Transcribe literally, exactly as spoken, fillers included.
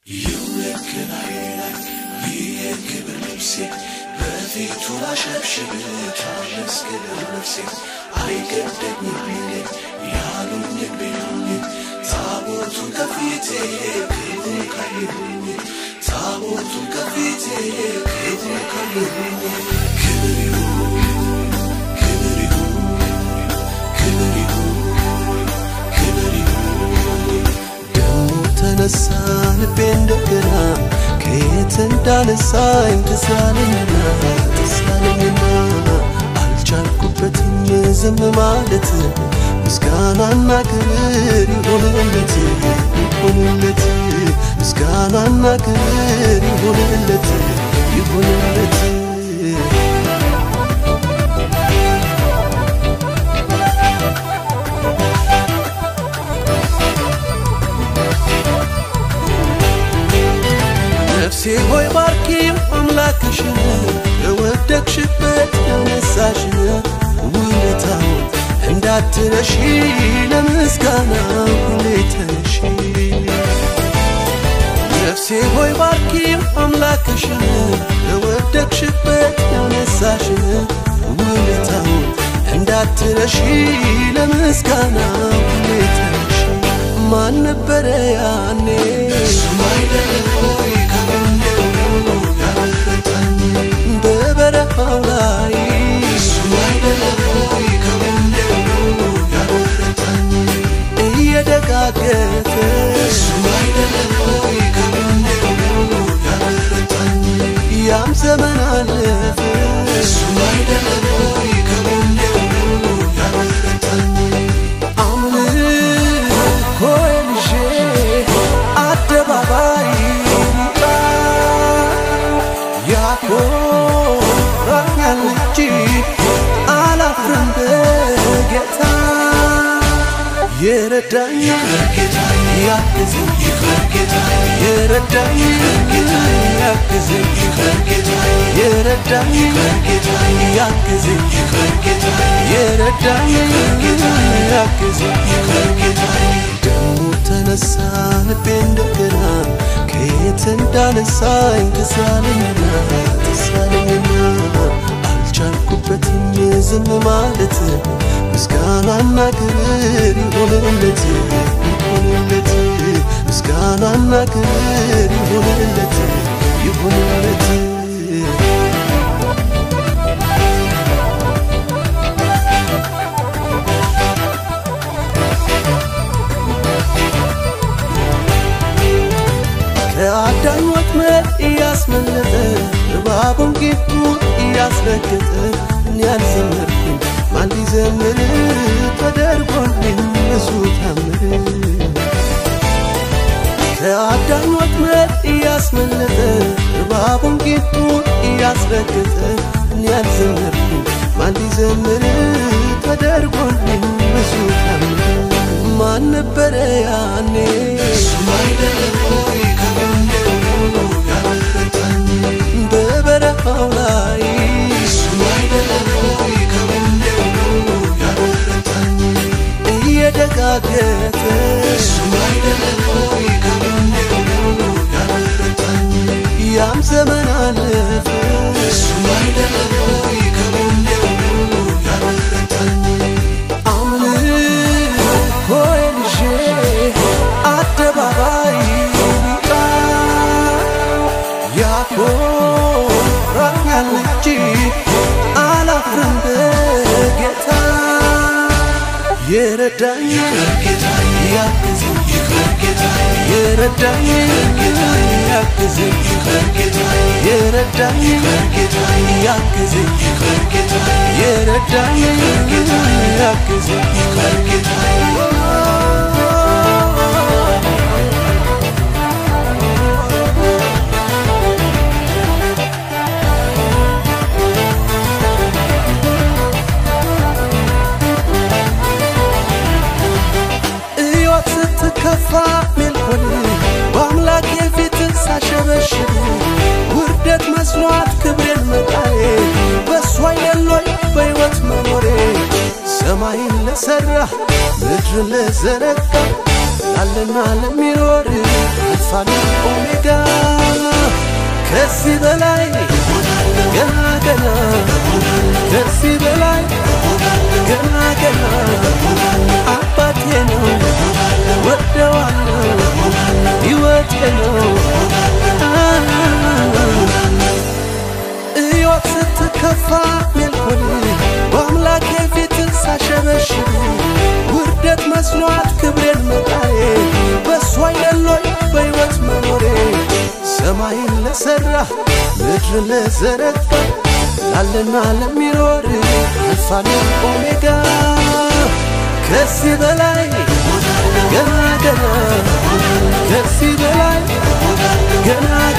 ተነሳን በእንደገና ከየተንዳነሳኝ ተሳለኝና ተሳለኝና አልቻልኩበትም ዝም ማለት ምስጋናና ክብር ይሁንለት ይሁንለት ምስጋናና ክብር ይሁንለት ይሁንለት ነፍሴ ሆይ ባርኪ አምላክሽን ለወደቅሽበት ያነሳሽን ውለታው እንዳትረሺ ለምስጋና ሁሌ ተነሺ ነፍሴ ሆይ ባርኪ አምላክሽን ለወደቅሽበት ያነሳሽን ውለታው እንዳትረሺ ለምስጋና ሁሌ ተነሺ ማን ነበረ ያኔ ማይደረይ በበረሃው ላይ ማይደረይ እየደጋገፈ ማይደረይ ያም ዘመን አለፈ ማይደረይ አደባባይ ያኮራኛል እንጂ አላፍርም በጌታ የረዳኝ ያግዘኝ የረዳኝ ያግዘኝ የረዳኝ ያግዘኝ የረዳኝ ያግዘኝ ደሞ ተነሳን በእንደገና ከየተንዳነሳኝ ተሳለኝና ተሳለኝና አልቻልኩበትም ዝም ማለት ምስጋናና ክብር ይሁንለት ይሁንለት ምስጋናና ክብር ይሁንለት ይሁንለት ከአዳኝ ወጥመድ እያስመለጠ እባቡን ጌጡ እያስረገጠ እኔ አልዘመርኩም ማን ሊዘምር ተደርጎልኝ ብዙ ታምር ከአዳኝ ወጥመድ እያስመለጠ እባቡን ጌጡ እያስረገጠ እኔ አልዘመርኩም ማን ሊዘምር ተደርጎልኝ ብዙ ታምር ማን ነበረ ያኔ ማይደረይ በበረሃው ላይ ማይደረይ እየደጋገፈ ማይደረይ ያም ዘመን አለፈ ማይደረይ አምልኮ ይዤ አደባባይ ያኮራኛል እንጂ አላፍርም በጌታ የረዳኝ ያግዘኝ የረዳኝ ያግዘኝ የረዳኝ ያግዘኝ የረዳኝ ያግዘኝ ከፋ መልኩን በአምላክ የፊት ሳሸበሽብ ውርደት መስሏት ክብሬን መጣዬ በሷ የሎይ በሕይወት መኖሬ ሰማይን ለሰራ ምድርን ለዘረጋ ላለና ለሚኖር አልፋና ኦሜጋ ከዚህ በላይ ገና ገና ከዚህ በላይ ገና ገና አባቴ ነው ወደዋለሁ ሕይወቴ ነው ሕይወት ስትከፋ ሜልኮል በአምላኬ ፊት ሳሸበሽብ ውርደት መስሏት ክብሬን መጣዬ በሷ አይደሎይ በሕይወት መኖሬ ሰማይን ለሰራ ምድርን ለዘረጋ ላለና ለሚኖር አልፋና ኦሜጋ ከዚህ በላይ ገና ገና ከዚህ በላይ ገና